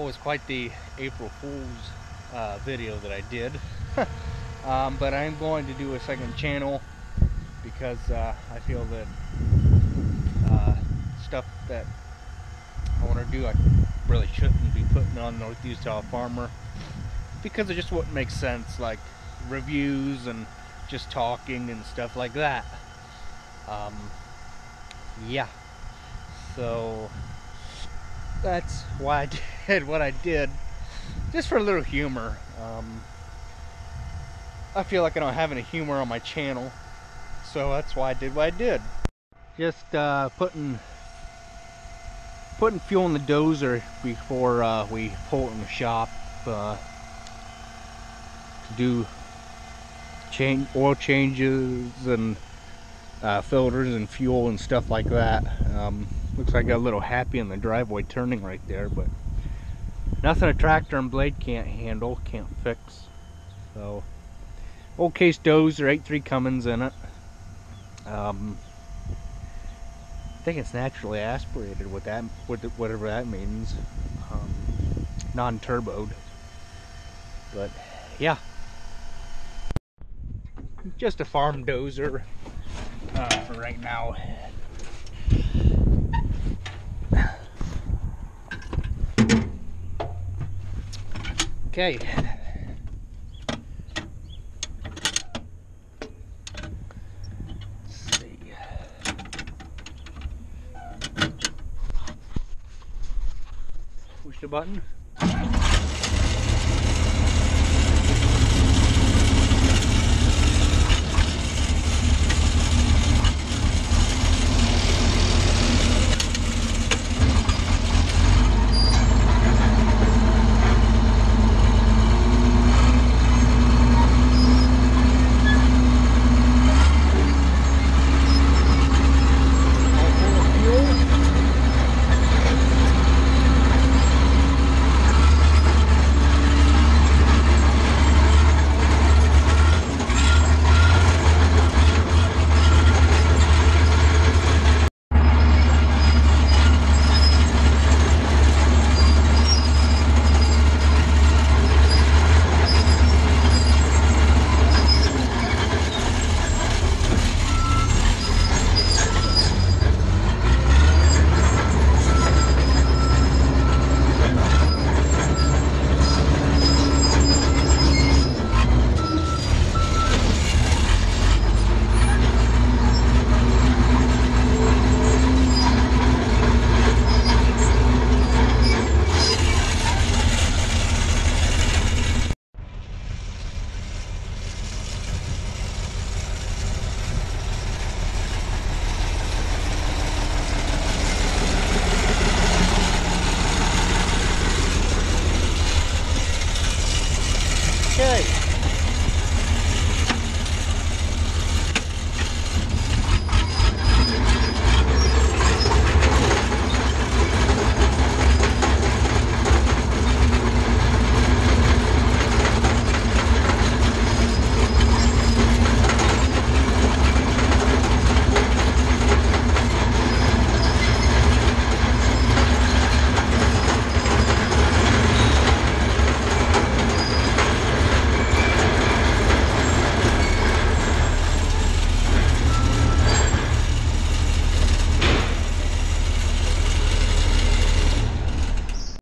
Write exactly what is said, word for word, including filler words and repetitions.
that was quite the April Fool's uh, video that I did. um, but I'm going to do a second channel because uh, I feel that uh, stuff that I want to do I really shouldn't be putting on North Utah Farmer because it just wouldn't make sense, like reviews and just talking and stuff like that. Um, yeah, so that's why I did what I did, just for a little humor. um, I feel like I don't have any humor on my channel, so that's why I did what I did. Just uh, putting putting fuel in the dozer before uh, we pull it in the shop uh, to do change oil changes and uh, filters and fuel and stuff like that. Um, looks like I got a little happy in the driveway turning right there, but nothing a tractor and blade can't handle, can't fix. So, old case dozer, eight three Cummins in it. Um, I think it's naturally aspirated, with that, with whatever that means. Um, non-turboed, but yeah, just a farm dozer uh, for right now. Okay. Let's see. Push the button. Okay.